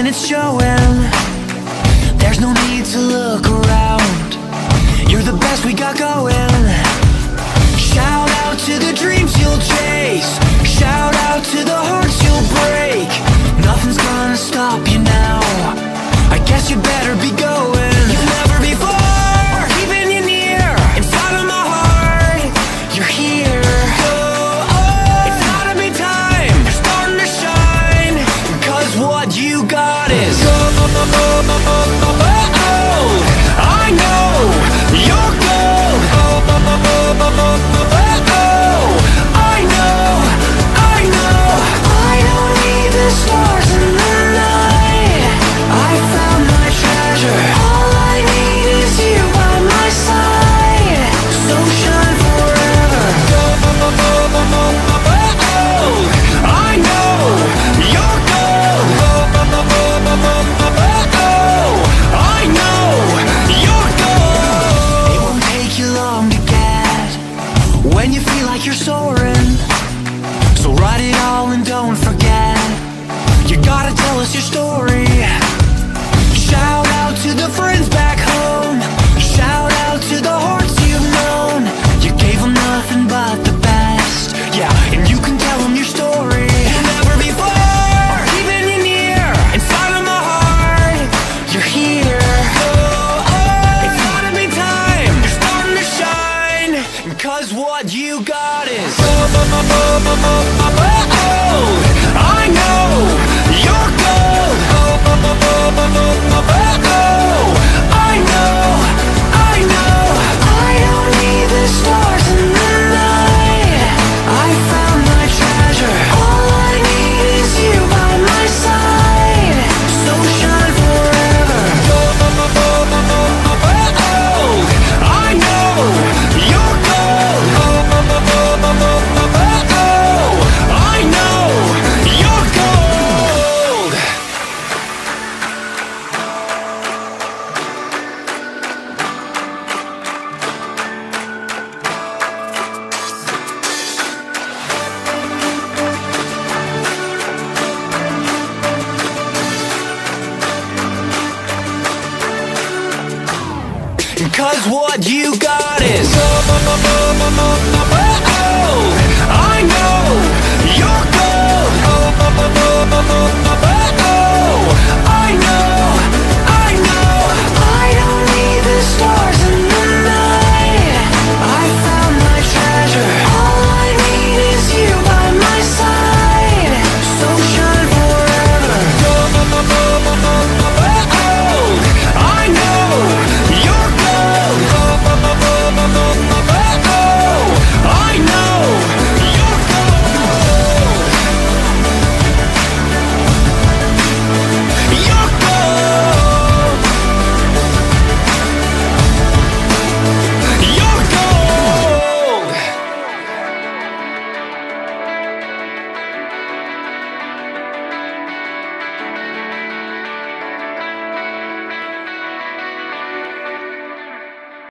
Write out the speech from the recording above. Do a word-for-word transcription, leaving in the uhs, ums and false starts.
and it's showing. There's no need to look around. You're the best we got going. Shout out to the dreams you'll chase. Shout out to the hearts you'll break. Nothing's gonna stop you now. I guess you better be going. You've never before, keeping you near. Inside of my heart, you're here. Oh, oh, it's gotta be time. You're starting to shine. Cause what you got is gold. I know you're gold. I know, I know. I don't need the stars in the night. I found my treasure. All I need is you by my side. So shine forever. I know you're gold. I know you're gold. It won't take you long to get when you feel like you're soaring. So write it all and don't forget. You gotta tell us your story. Shout out to the friends back home. Shout out to the hearts you've known. You gave them nothing but the best. Yeah, and you can tell them your story. You'll never before, keeping you near. Inside of my heart, you're here. Oh, oh, it's gotta be time. You're starting to shine. Cause what you got is I know you're gold. I know, I know. I don't need the stars in the night. I found my treasure. All I need is you by my side. So shine forever. I know you're gold. I know you're gold. Cause what you got is I know you're gold.